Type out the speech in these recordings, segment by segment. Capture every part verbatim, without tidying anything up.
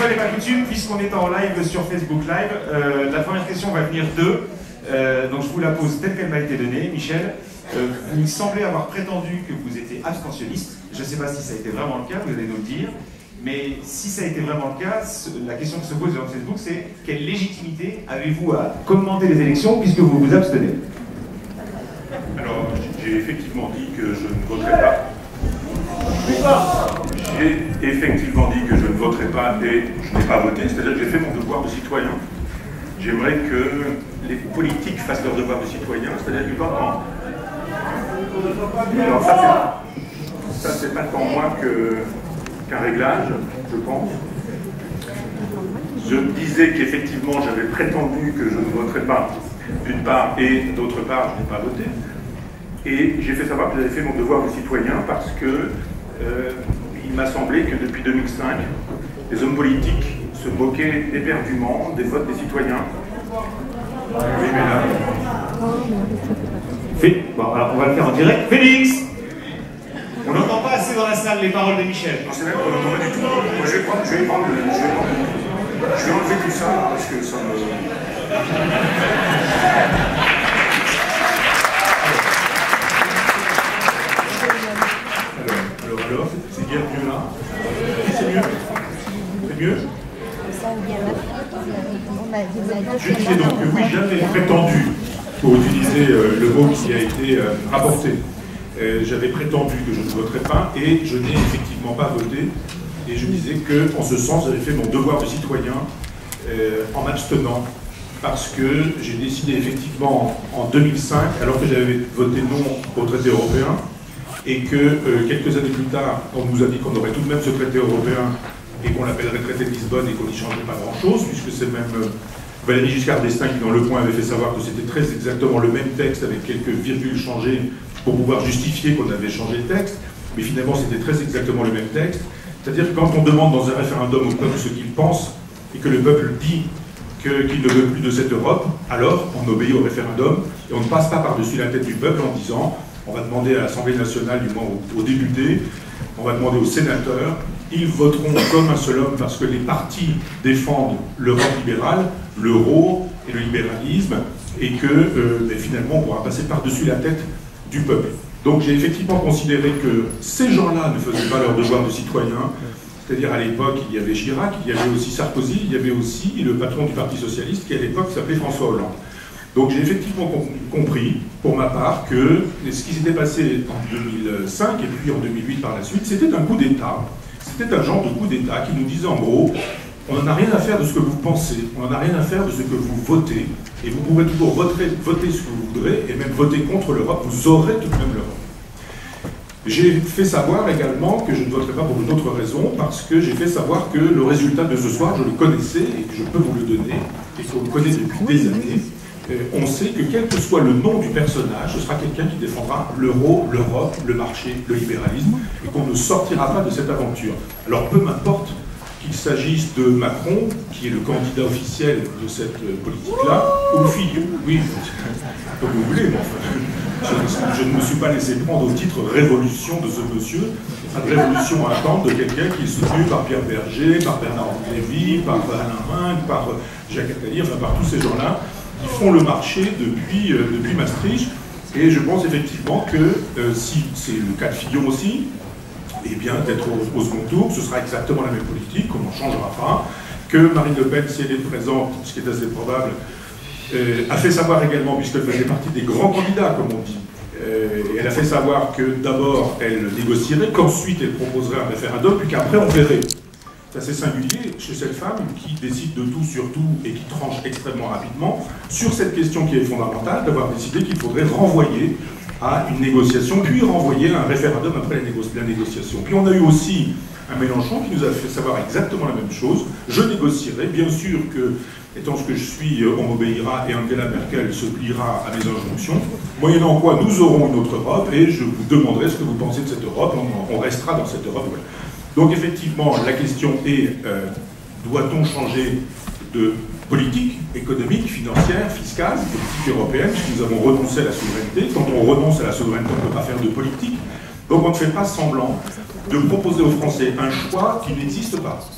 fois n'est pas coutume, puisqu'on est en live sur Facebook Live, euh, la première question va venir d'eux. Euh, donc je vous la pose telle qu'elle m'a été donnée. Michel, euh, vous semblez avoir prétendu que vous étiez abstentionniste. Je ne sais pas si ça a été vraiment le cas, vous allez nous le dire. Mais si ça a été vraiment le cas, la question qui se pose sur Facebook, c'est quelle légitimité avez-vous à commenter les élections puisque vous vous abstenez? Alors, j'ai effectivement dit que je ne voterai pas. J'ai effectivement dit que je ne voterai pas et je n'ai pas voté, c'est-à-dire que j'ai fait mon devoir de citoyen. J'aimerais que les politiques fassent leur devoir de citoyen, c'est-à-dire qu'ils doivent en... Alors ça, c'est, ça, c'est pas tant moi que, qu'un réglage, je pense. Je disais qu'effectivement, j'avais prétendu que je ne voterais pas, d'une part, et d'autre part, je n'ai pas voté. Et j'ai fait savoir que j'avais fait mon devoir de citoyen parce que euh, il m'a semblé que depuis deux mille cinq, les hommes politiques se moquaient éperdument des votes des citoyens. Oui, mais là... Fait... Bon, alors on va le faire en direct. Félix! On n'entend pas assez dans la salle les paroles de Michel. Non, c'est même qu'on n'entend pas du tout. Moi, je vais prendre, je vais prendre, je vais prendre, je vais enlever tout ça parce que ça me... Alors, alors, alors, c'est bien mieux là. C'est mieux. C'est mieux. Je disais donc que oui, j'avais prétendu, pour utiliser euh, le mot qui a été euh, rapporté, euh, j'avais prétendu que je ne voterais pas et je n'ai effectivement pas voté. Et je disais qu'en ce sens, j'avais fait mon devoir de citoyen euh, en m'abstenant parce que j'ai décidé effectivement en deux mille cinq, alors que j'avais voté non au traité européen, et que euh, quelques années plus tard, on nous a dit qu'on aurait tout de même ce traité européen et qu'on l'appellerait traité de Lisbonne et qu'on n'y changerait pas grand-chose, puisque c'est même euh, Valéry Giscard d'Estaing qui, dans Le Point, avait fait savoir que c'était très exactement le même texte avec quelques virgules changées pour pouvoir justifier qu'on avait changé le texte, mais finalement c'était très exactement le même texte. C'est-à-dire que quand on demande dans un référendum au peuple ce qu'il pense, et que le peuple dit qu'il ne veut plus de cette Europe, alors on obéit au référendum, et on ne passe pas par-dessus la tête du peuple en disant, on va demander à l'Assemblée nationale, du moins aux, aux députés, on va demander aux sénateurs, ils voteront comme un seul homme parce que les partis défendent l'Europe libérale, l'euro et le libéralisme, et que euh, ben, finalement on pourra passer par-dessus la tête du peuple. Donc j'ai effectivement considéré que ces gens-là ne faisaient pas leur devoir de citoyen, c'est-à-dire à l'époque il y avait Chirac, il y avait aussi Sarkozy, il y avait aussi le patron du Parti Socialiste qui à l'époque s'appelait François Hollande. Donc j'ai effectivement compris, pour ma part, que ce qui s'était passé en deux mille cinq et puis en deux mille huit par la suite, c'était un coup d'État. C'était un genre de coup d'État qui nous disait en gros, on n'en a rien à faire de ce que vous pensez, on n'en a rien à faire de ce que vous votez, et vous pourrez toujours voter, voter ce que vous voudrez, et même voter contre l'Europe, vous aurez tout de même l'Europe. J'ai fait savoir également que je ne voterai pas pour une autre raison, parce que j'ai fait savoir que le résultat de ce soir, je le connaissais, et que je peux vous le donner, et qu'on le connaît depuis des années. On sait que quel que soit le nom du personnage, ce sera quelqu'un qui défendra l'euro, l'Europe, le marché, le libéralisme, et qu'on ne sortira pas de cette aventure. Alors peu m'importe qu'il s'agisse de Macron, qui est le candidat officiel de cette politique-là, ou Fillon, oui, comme vous voulez, mais enfin, je, je ne me suis pas laissé prendre au titre révolution de ce monsieur, une révolution à attendre de quelqu'un qui est soutenu par Pierre Berger, par Bernard Lévy, par Alain Minc, par Jacques Attali, enfin par tous ces gens-là, qui font le marché depuis, euh, depuis Maastricht. Et je pense effectivement que euh, si c'est le cas de Fillon aussi, eh bien d'être au, au second tour, ce sera exactement la même politique, qu'on n'en changera pas, que Marine Le Pen, si elle est présente, ce qui est assez probable, euh, a fait savoir également, puisqu'elle faisait partie des grands candidats, comme on dit, euh, elle a fait savoir que d'abord elle négocierait, qu'ensuite elle proposerait un référendum, puis qu'après on verrait. C'est assez singulier chez cette femme qui décide de tout sur tout et qui tranche extrêmement rapidement sur cette question qui est fondamentale, d'avoir décidé qu'il faudrait renvoyer à une négociation, puis renvoyer à un référendum après la, négo la négociation. Puis on a eu aussi un Mélenchon qui nous a fait savoir exactement la même chose. Je négocierai, bien sûr que, étant ce que je suis, on m'obéira et Angela Merkel se pliera à mes injonctions, moyennant quoi nous aurons une autre Europe et je vous demanderai ce que vous pensez de cette Europe, on, on restera dans cette Europe. Ouais. Donc effectivement, la question est, euh, doit-on changer de politique économique, financière, fiscale, politique européenne, puisque nous avons renoncé à la souveraineté. Quand on renonce à la souveraineté, on ne peut pas faire de politique. Donc on ne fait pas semblant de proposer aux Français un choix qui n'existe pas.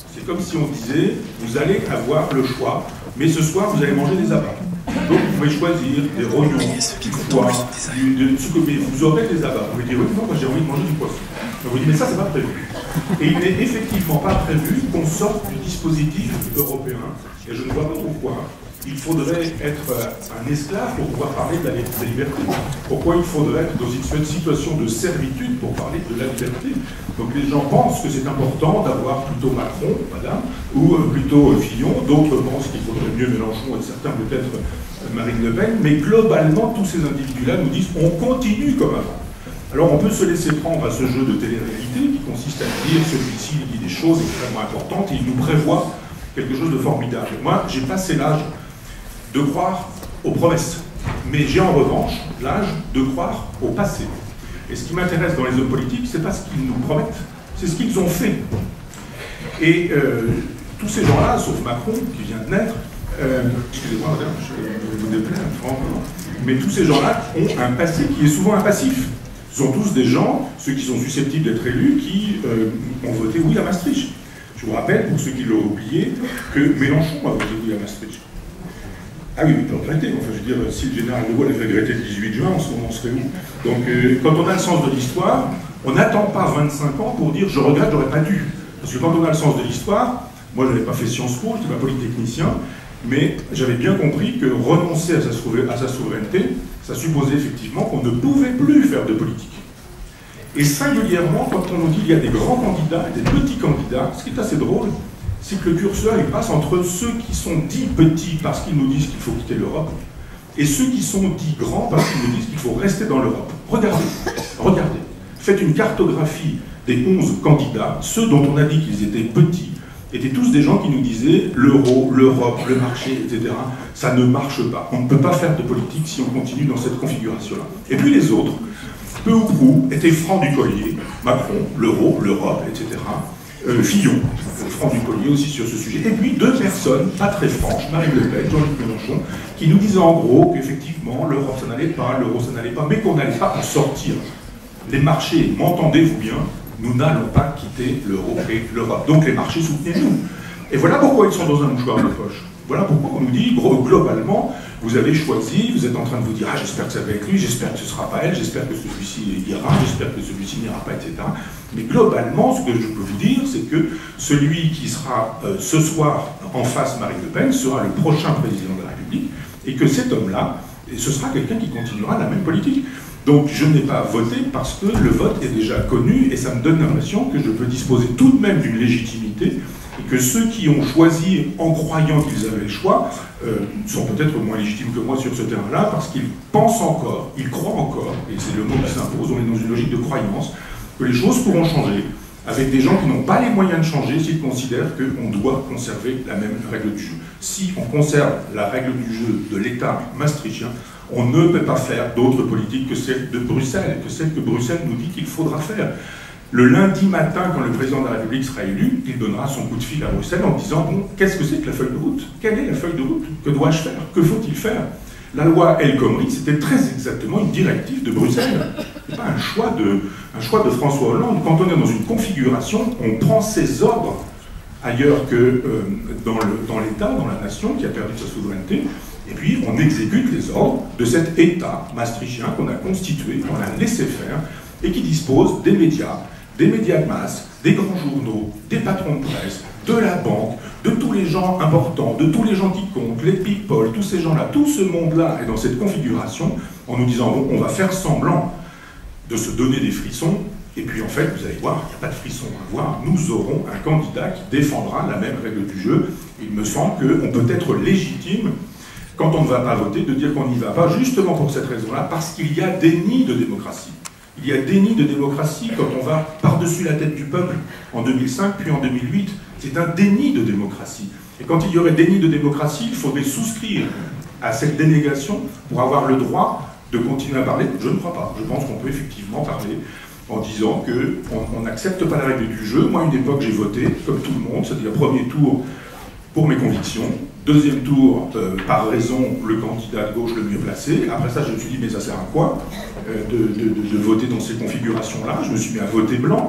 C'est comme si on disait, vous allez avoir le choix, mais ce soir, vous allez manger des abats. Donc, vous pouvez choisir des rognons, du foie, du, de, ce que vous aurez des abats. Vous pouvez dire, oui, non, moi j'ai envie de manger du poisson. On vous dit, mais ça, c'est pas prévu. Et il n'est effectivement pas prévu qu'on sorte du dispositif européen. Et je ne vois pas pourquoi il faudrait être un esclave pour pouvoir parler de la, de la liberté. Pourquoi il faudrait être dans une situation de servitude pour parler de la liberté. Donc les gens pensent que c'est important d'avoir plutôt Macron, madame, ou plutôt Fillon. D'autres pensent qu'il faudrait mieux Mélenchon et certains peut-être Marine Le Pen. Mais globalement, tous ces individus-là nous disent on continue comme avant. Alors on peut se laisser prendre à ce jeu de télé-réalité qui consiste à dire celui-ci dit des choses extrêmement importantes et il nous prévoit quelque chose de formidable. Moi, j'ai passé l'âge de croire aux promesses, mais j'ai en revanche l'âge de croire au passé. Et ce qui m'intéresse dans les hommes politiques, c'est pas ce qu'ils nous promettent, c'est ce qu'ils ont fait. Et euh, tous ces gens-là, sauf Macron, qui vient de naître, euh, excusez-moi madame, je vous déplaire, franchement, mais tous ces gens-là ont un passé qui est souvent un passif. Ce sont tous des gens, ceux qui sont susceptibles d'être élus, qui euh, ont voté oui à Maastricht. Je vous rappelle, pour ceux qui l'ont oublié, que Mélenchon a voté oui à Maastricht. Ah oui, il peut regretter. Enfin, je veux dire, si le général de Gaulle avait regretté le dix-huit juin, on en serait où? Donc, euh, quand on a le sens de l'histoire, on n'attend pas vingt-cinq ans pour dire « je regrette, j'aurais pas dû ». Parce que quand on a le sens de l'histoire, moi je n'avais pas fait Sciences Po, j'étais pas polytechnicien, mais j'avais bien compris que renoncer à sa, à sa souveraineté, ça supposait effectivement qu'on ne pouvait plus faire de politique. Et singulièrement, quand on nous dit qu'il y a des grands candidats et des petits candidats, ce qui est assez drôle, c'est que le curseur il passe entre ceux qui sont dits petits parce qu'ils nous disent qu'il faut quitter l'Europe et ceux qui sont dits grands parce qu'ils nous disent qu'il faut rester dans l'Europe. Regardez, regardez, faites une cartographie des onze candidats, ceux dont on a dit qu'ils étaient petits, étaient tous des gens qui nous disaient l'euro, l'Europe, le marché, et cetera. Ça ne marche pas. On ne peut pas faire de politique si on continue dans cette configuration-là. Et puis les autres, peu ou prou, étaient francs du collier, Macron, l'euro, l'Europe, et cetera. Euh, Fillon, franc du collier aussi sur ce sujet. Et puis deux personnes, pas très franches, Marine Le Pen, Jean-Luc Mélenchon, qui nous disaient en gros qu'effectivement l'Europe ça n'allait pas, l'euro ça n'allait pas, mais qu'on n'allait pas en sortir. Les marchés, m'entendez-vous bien, nous n'allons pas quitter l'euro et l'Europe. Donc les marchés soutenaient-nous. Et voilà pourquoi ils sont dans un mouchoir de poche. Voilà pourquoi on nous dit, globalement, vous avez choisi, vous êtes en train de vous dire, ah j'espère que ça va être lui, j'espère que ce ne sera pas elle, j'espère que celui-ci ira, j'espère que celui-ci n'ira pas, et cetera. Mais globalement, ce que je peux vous dire, c'est que celui qui sera euh, ce soir en face Marine Le Pen sera le prochain président de la République, et que cet homme-là, ce sera quelqu'un qui continuera la même politique. Donc je n'ai pas voté parce que le vote est déjà connu, et ça me donne l'impression que je peux disposer tout de même d'une légitimité, et que ceux qui ont choisi en croyant qu'ils avaient le choix euh, sont peut-être moins légitimes que moi sur ce terrain-là, parce qu'ils pensent encore, ils croient encore, et c'est le mot qui s'impose, on est dans une logique de croyance, que les choses pourront changer, avec des gens qui n'ont pas les moyens de changer s'ils considèrent qu'on doit conserver la même règle du jeu. Si on conserve la règle du jeu de l'État maastrichtien, on ne peut pas faire d'autres politiques que celle de Bruxelles, que celle que Bruxelles nous dit qu'il faudra faire. Le lundi matin, quand le président de la République sera élu, il donnera son coup de fil à Bruxelles en disant « Bon, qu'est-ce que c'est que la feuille de route? Quelle est la feuille de route? Que dois-je faire? Que faut-il faire ?» La loi El Khomri, c'était très exactement une directive de Bruxelles. Ce n'est pas un choix, de, un choix de François Hollande. Quand on est dans une configuration, on prend ses ordres ailleurs que euh, dans, le, dans l'État, dans la nation qui a perdu sa souveraineté, et puis on exécute les ordres de cet État maastrichtien qu'on a constitué, qu'on a laissé faire, et qui dispose des médias, des médias de masse, des grands journaux, des patrons de presse, de la banque, de tous les gens importants, de tous les gens qui comptent, les people, tous ces gens-là, tout ce monde-là est dans cette configuration en nous disant bon, on va faire semblant de se donner des frissons, et puis en fait, vous allez voir, il n'y a pas de frissons à voir, nous aurons un candidat qui défendra la même règle du jeu. Il me semble qu'on peut être légitime, quand on ne va pas voter, de dire qu'on n'y va pas, justement pour cette raison-là, parce qu'il y a déni de démocratie. Il y a déni de démocratie quand on va par-dessus la tête du peuple en deux mille cinq, puis en deux mille huit. C'est un déni de démocratie. Et quand il y aurait déni de démocratie, il faudrait souscrire à cette dénégation pour avoir le droit de continuer à parler. Je ne crois pas. Je pense qu'on peut effectivement parler en disant qu'on n'accepte pas la règle du jeu. Moi, à une époque, j'ai voté, comme tout le monde, c'est-à-dire premier tour pour mes convictions, deuxième tour, euh, par raison, le candidat de gauche le mieux placé. Après ça, je me suis dit, mais ça sert à quoi euh, de, de, de, de voter dans ces configurations-là? Je me suis mis à voter blanc.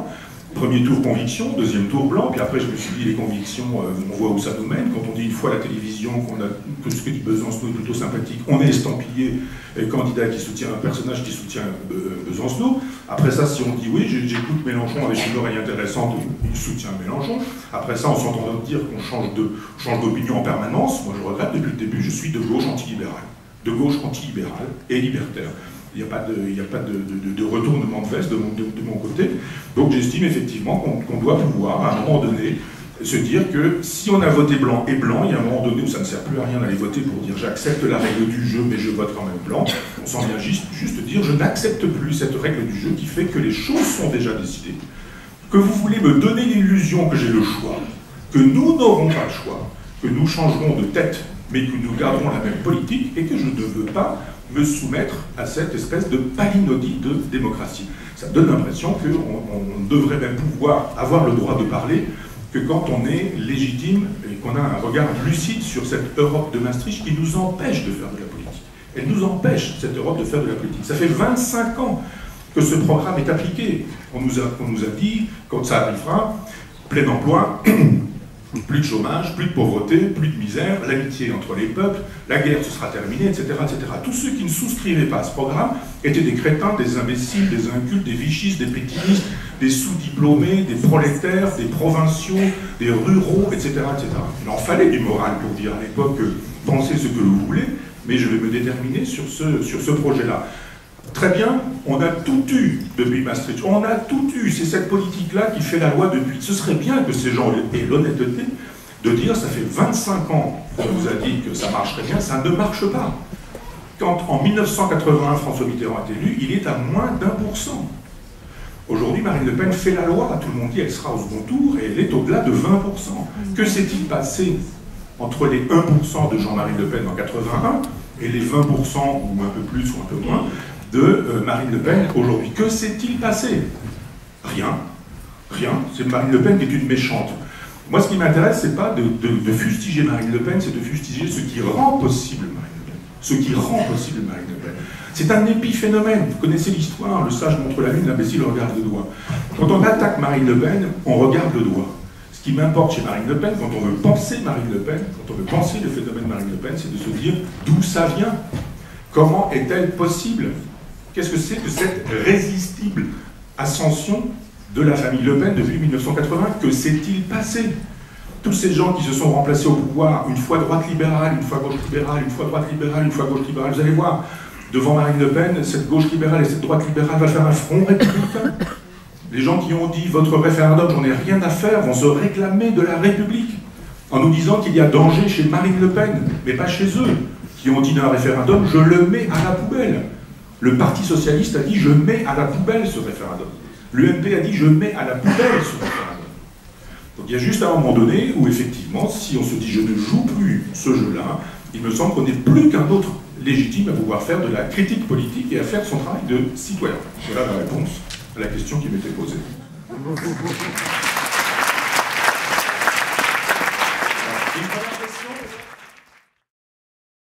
Premier tour conviction, deuxième tour blanc, puis après je me suis dit les convictions, euh, on voit où ça nous mène. Quand on dit une fois à la télévision qu'on a, que ce que dit Besancenot est plutôt sympathique, on est estampillé euh, candidat qui soutient un personnage qui soutient euh, Besancenot. Après ça, si on dit oui, j'écoute Mélenchon avec une oreille intéressante, il soutient Mélenchon. Après ça, on s'entend dire qu'on change de, change d'opinion en permanence. Moi je regrette, depuis le début, je suis de gauche anti-libérale, de gauche anti-libérale et libertaire. Il n'y a pas de, il n'y a pas de, de, de retournement de veste de mon, de, de mon côté. Donc j'estime effectivement qu'on qu'on doit pouvoir, à un moment donné, se dire que si on a voté blanc et blanc, il y a un moment donné où ça ne sert plus à rien d'aller voter pour dire j'accepte la règle du jeu mais je vote quand même blanc. On s'en vient juste, juste dire je n'accepte plus cette règle du jeu qui fait que les choses sont déjà décidées. Que vous voulez me donner l'illusion que j'ai le choix, que nous n'aurons pas le choix, que nous changerons de tête mais que nous garderons la même politique et que je ne veux pas me soumettre à cette espèce de palinodie de démocratie. Ça donne l'impression qu'on on devrait même pouvoir avoir le droit de parler que quand on est légitime et qu'on a un regard lucide sur cette Europe de Maastricht qui nous empêche de faire de la politique. Elle nous empêche, cette Europe, de faire de la politique. Ça fait vingt-cinq ans que ce programme est appliqué. On nous a, on nous a dit, quand ça arrivera, plein emploi, plus de chômage, plus de pauvreté, plus de misère, l'amitié entre les peuples, la guerre ce sera terminée, et cetera, et cetera. Tous ceux qui ne souscrivaient pas à ce programme étaient des crétins, des imbéciles, des incultes, des vichistes, des pétinistes, des sous-diplômés, des prolétaires, des provinciaux, des ruraux, et cetera, et cetera. Il en fallait du moral pour dire à l'époque « pensez ce que vous voulez », mais je vais me déterminer sur ce, sur ce projet-là. Très bien, on a tout eu depuis Maastricht, on a tout eu, c'est cette politique-là qui fait la loi depuis. Ce serait bien que ces gens aient l'honnêteté de dire, ça fait vingt-cinq ans qu'on nous a dit que ça marcherait bien, ça ne marche pas. Quand en mille neuf cent quatre-vingt-un, François Mitterrand est élu, il est à moins d'un pour cent. Aujourd'hui, Marine Le Pen fait la loi, tout le monde dit qu'elle sera au second tour, et elle est au-delà de vingt pour cent. Que s'est-il passé entre les un pour cent de Jean-Marie Le Pen en quatre-vingt-un et les vingt pour cent, ou un peu plus, ou un peu moins, de euh, Marine Le Pen aujourd'hui? Que s'est-il passé? Rien. Rien. C'est Marine Le Pen qui est une méchante. Moi, ce qui m'intéresse, c'est pas de, de, de fustiger Marine Le Pen, c'est de fustiger ce qui rend possible Marine Le Pen. Ce qui rend possible Marine Le Pen. C'est un épiphénomène. Vous connaissez l'histoire, le sage montre la lune, l'imbécile regarde le doigt. Quand on attaque Marine Le Pen, on regarde le doigt. Ce qui m'importe chez Marine Le Pen, quand on veut penser Marine Le Pen, quand on veut penser le phénomène Marine Le Pen, c'est de se dire d'où ça vient. Comment est-elle possible? Qu'est-ce que c'est que cette résistible ascension de la famille Le Pen depuis mille neuf cent quatre-vingts? Que s'est-il passé? Tous ces gens qui se sont remplacés au pouvoir, une fois droite libérale, une fois gauche libérale, une fois droite libérale, une fois gauche libérale, vous allez voir, devant Marine Le Pen, cette gauche libérale et cette droite libérale va faire un front républicain. Les gens qui ont dit « votre référendum, j'en ai rien à faire » vont se réclamer de la République, en nous disant qu'il y a danger chez Marine Le Pen, mais pas chez eux, qui ont dit d'un référendum « je le mets à la poubelle ». Le Parti Socialiste a dit « je mets à la poubelle ce référendum ». L'U M P a dit « je mets à la poubelle ce référendum ». Donc il y a juste un moment donné où effectivement, si on se dit « je ne joue plus ce jeu-là », il me semble qu'on n'est plus qu'un autre légitime à pouvoir faire de la critique politique et à faire son travail de citoyen. Voilà la réponse à la question qui m'était posée.